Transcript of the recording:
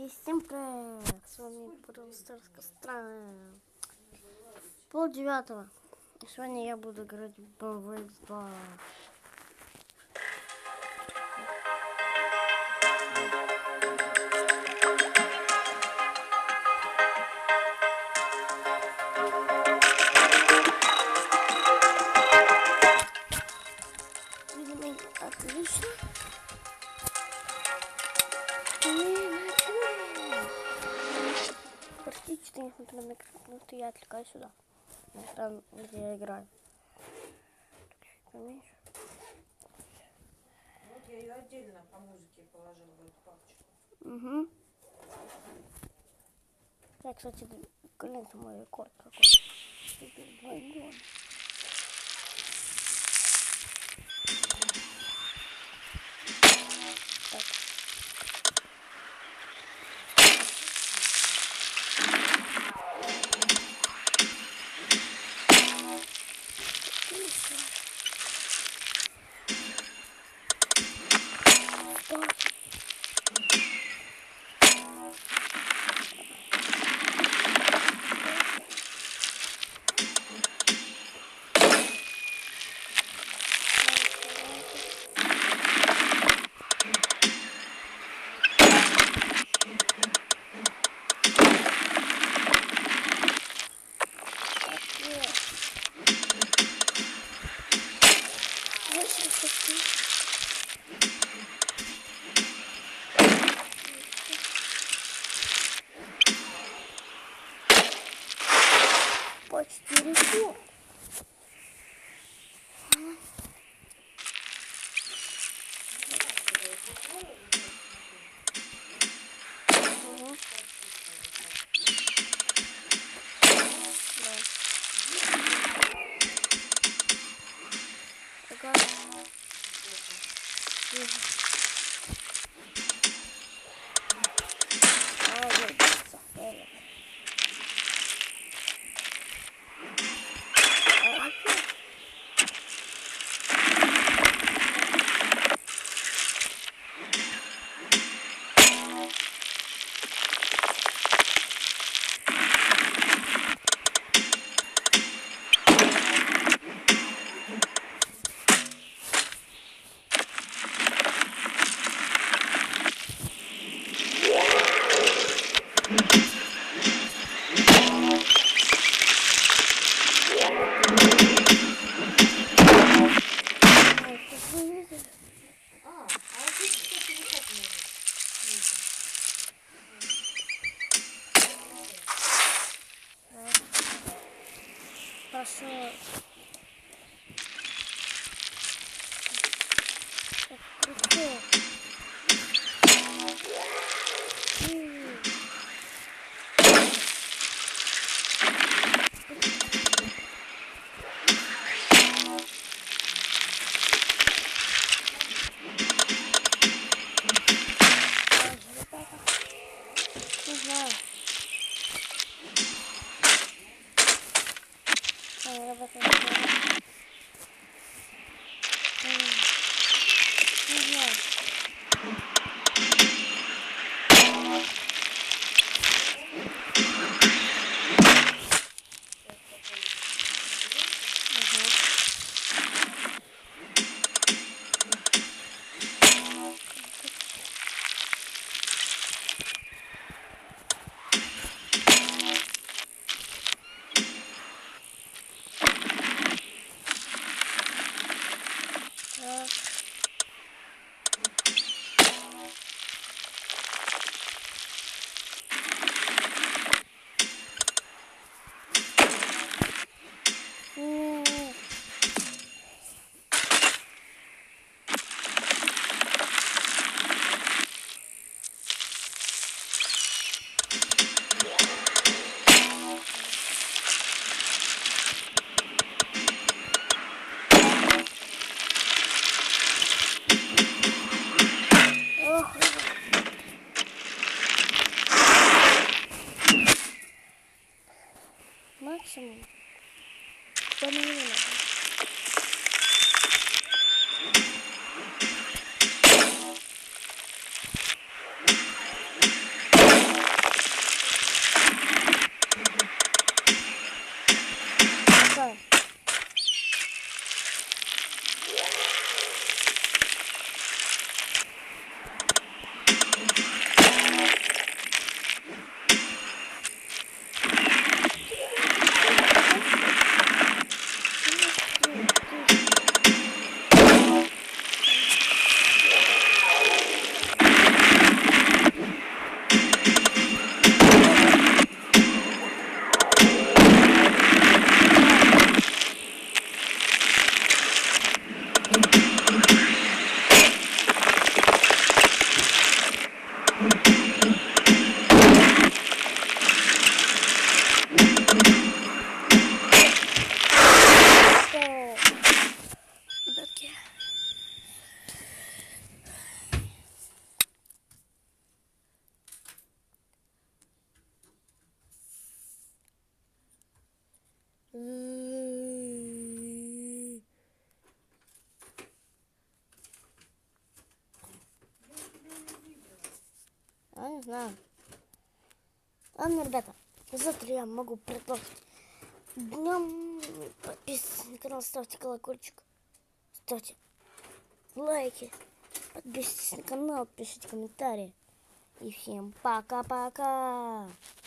И всем привет! С вами просто странная. 8:30. И сегодня я буду играть в BMX2. Видимо, отлично. Простите, что не смотрю на экран, потому что я отвлекаюсь сюда. На экран, где я играю. Поменьше. Вот я ее отдельно по музыке положила в эту папочку. Угу. Я, кстати, гляньте мой рекорд какой. Двойной. Так. Почти рекорд. Хорошо. Круто. Не знаю. Максимум. Ребятки. Не знаю. Ладно, ребята, завтра я могу продолжить. Днем подписывайтесь на канал, ставьте колокольчик, ставьте лайки, подписывайтесь на канал, пишите комментарии. И всем пока-пока.